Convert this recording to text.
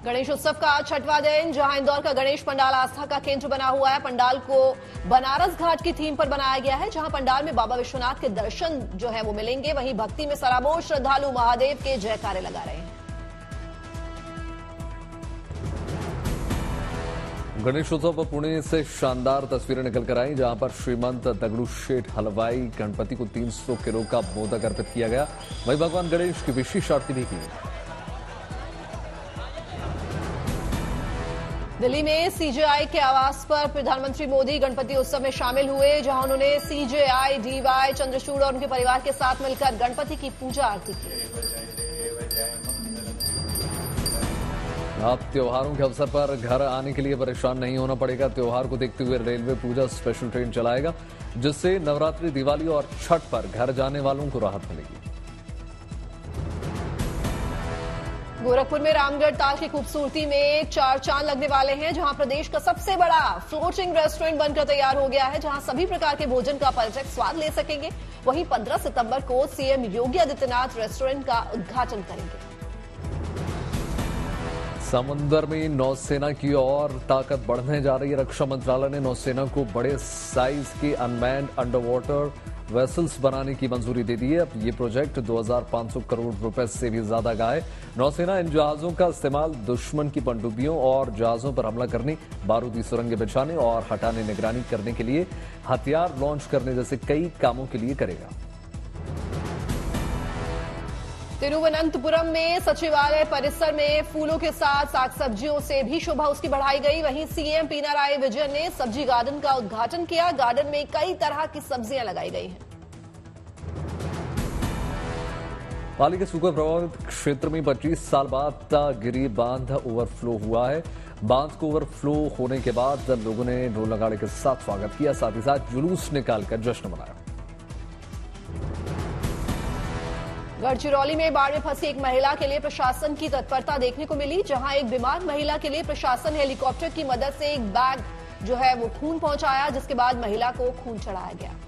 गणेश उत्सव का आज छठवां दिन, जहां इंदौर का गणेश पंडाल आस्था का केंद्र बना हुआ है। पंडाल को बनारस घाट की थीम पर बनाया गया है, जहां पंडाल में बाबा विश्वनाथ के दर्शन जो है वो मिलेंगे। वहीं भक्ति में सराबोर श्रद्धालु महादेव के जयकारे लगा रहे हैं। गणेश उत्सव पर पुणे से शानदार तस्वीरें निकल कर आई, जहां पर श्रीमंत दगड़ू शेठ हलवाई गणपति को 300 किलो का मोदक अर्पित किया गया। वहीं भगवान गणेश की विशेष आरती भी की। दिल्ली में सीजेआई के आवास पर प्रधानमंत्री मोदी गणपति उत्सव में शामिल हुए, जहां उन्होंने सीजेआई डीवाई चंद्रचूड़ और उनके परिवार के साथ मिलकर गणपति की पूजा आरती की। अब त्योहारों के अवसर पर घर आने के लिए परेशान नहीं होना पड़ेगा। त्योहार को देखते हुए रेलवे पूजा स्पेशल ट्रेन चलाएगा, जिससे नवरात्रि, दिवाली और छठ पर घर जाने वालों को राहत मिलेगी। गोरखपुर में रामगढ़ ताल की खूबसूरती में 4 चांद लगने वाले हैं, जहां प्रदेश का सबसे बड़ा फ्लोटिंग रेस्टोरेंट बनकर तैयार हो गया है, जहां सभी प्रकार के भोजन का पर्यटक स्वाद ले सकेंगे। वहीं 15 सितंबर को सीएम योगी आदित्यनाथ रेस्टोरेंट का उद्घाटन करेंगे। समुद्र में नौसेना की ओर ताकत बढ़ने जा रही है। रक्षा मंत्रालय ने नौसेना को बड़े साइज के अनमैन्ड अंडर वाटर वेसल्स बनाने की मंजूरी दे दी है। अब ये प्रोजेक्ट 2500 करोड़ रुपए से भी ज्यादा का है। नौसेना इन जहाजों का इस्तेमाल दुश्मन की पनडुब्बियों और जहाजों पर हमला करने, बारूदी सुरंगें बिछाने और हटाने, निगरानी करने के लिए, हथियार लॉन्च करने जैसे कई कामों के लिए करेगा। तिरुवनंतपुरम में सचिवालय परिसर में फूलों के साथ साग सब्जियों से भी शोभा उसकी बढ़ाई गई। वहीं सीएम पिनाराई विजयन ने सब्जी गार्डन का उद्घाटन किया। गार्डन में कई तरह की सब्जियां लगाई गई हैं। पाली के सूखा प्रभावित क्षेत्र में 25 साल बाद गिरी बांध ओवरफ्लो हुआ है। बांध को ओवरफ्लो होने के बाद लोगों ने ढोल नगाड़े के साथ स्वागत किया, साथ ही साथ जुलूस निकालकर जश्न मनाया। गढ़चिरौली में बाढ़ में फंसी एक महिला के लिए प्रशासन की तत्परता देखने को मिली, जहां एक बीमार महिला के लिए प्रशासन हेलीकॉप्टर की मदद से एक बैग जो है वो खून पहुंचाया, जिसके बाद महिला को खून चढ़ाया गया।